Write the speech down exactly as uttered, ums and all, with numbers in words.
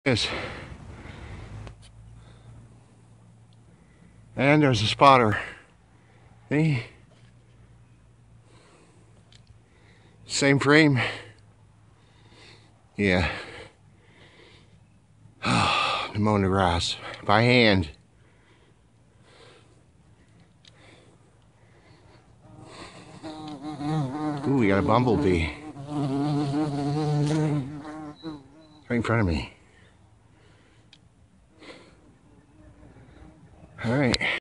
Yes. And there's a spotter. See? Same frame. Yeah. I'm mowing the grass by hand. Ooh, we got a bumblebee right in front of me. All right.